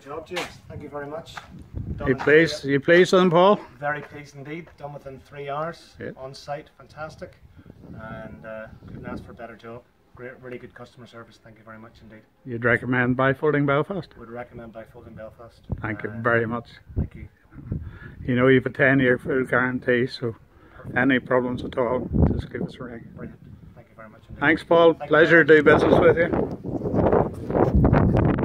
job, James. Thank you very much. Are you pleased with them, Paul? Very pleased indeed. Done within 3 hours. Yeah. On site, fantastic. And couldn't ask for a better job. Great, really good customer service. Thank you very much indeed. You'd recommend Bifolding Belfast? Would recommend Bifolding Belfast. Thank you very much. Thank you. You know, you have a 10-year full guarantee, so any problems at all, just give us a ring. Brilliant. Thank you very much indeed. Thanks, Paul. Pleasure to do business with you.